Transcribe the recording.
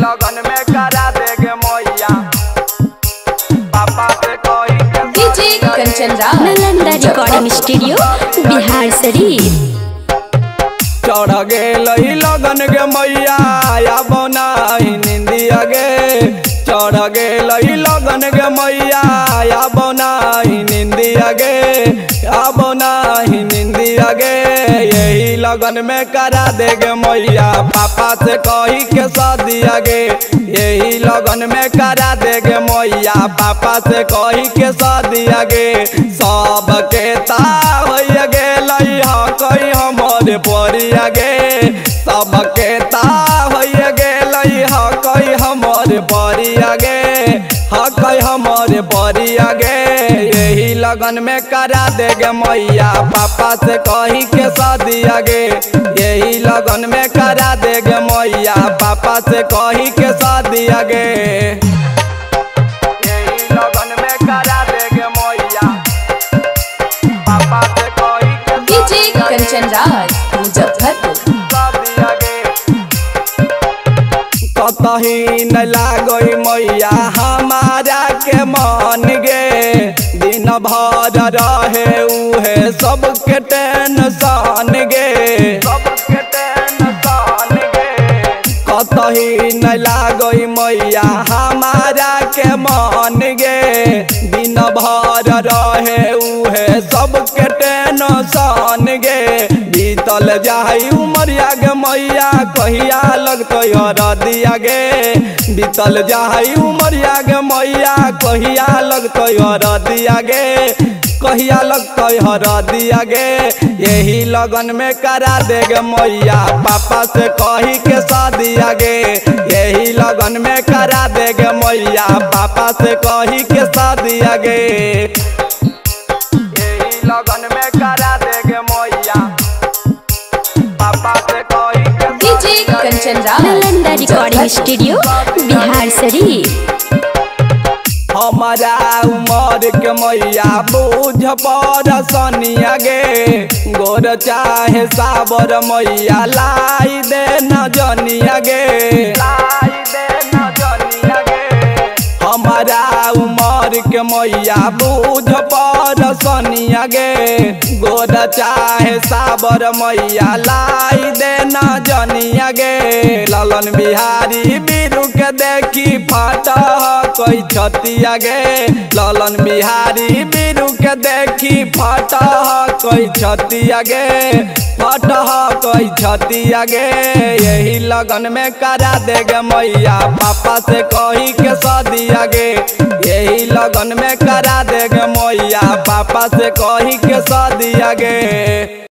लगन में करा देगे मैया पापा से कही के DJ Kanchan Raj Nalanda recording studio Bihar Sharif. चढ़ गेल लगन के मैया अब नहीं निंदिया गे चढ़ गेल लगन के मैया अब नहीं निंदिया गे यही लगन में करा देगे मैया पापा से कही के शादिया गे यही लगन में करा देगे मैया पापा से कही के शादिया गे सबके ताव गेल कही हमारे परिया गे सबके ताव गेल कही हमारे परिया गे कही हमारे परिया गे यही लगन में करा देगे मैया पापा से कही के शादिया गे यही लगन में करा देगे मैया पापा से कही के शादिया गे यही लगन में करा देगे मैया पापा से कही के डीजे कंचन राज मुजफ्फरपुर। कतही न लागई मैया हमारा के मन गे दिन भर रहे उहे सबके टेंशन गे कतही न लागई मैया हमारा के मन गे दिन भर रहे उहे सबके टेंशन गे बीतल जाई उमरिया गे मैया कहिया लगतै हरदिया गे बीतल जाई उमरिया गे मैया कहिया लगतै हरदिया गे कहिया लगतै हरदिया गे यही लगन में करा देगे मैया पापा से कही के शादिया गे यही लगन में करा देगे मैया पापा से कही के शादिया गे यही लगन में करा देगे मैया पापा से कही के DJ Kanchan Raj Nalanda recording studio Bihar Sharif. हमारा उमर के मैया बोझ पर सनिया गे गोर चाहे साबर मैया लाई दे न जनिया गे हमारा उमर के मैया बोझ पर सनिया गे गोर चाहे साबर मैया लाई दे न जनिया गे ललन बिहारी बीरू के देखी फाट कोई छतिया गे ललन बिहारी बीरू के देखी फट कोई छतिया गे फट कोई छतिया गे यही लगन में करा देगे मैया पापा से कही के शादिया गे यही लगन में करा देगे मैया पापा से कही के शादिया गे।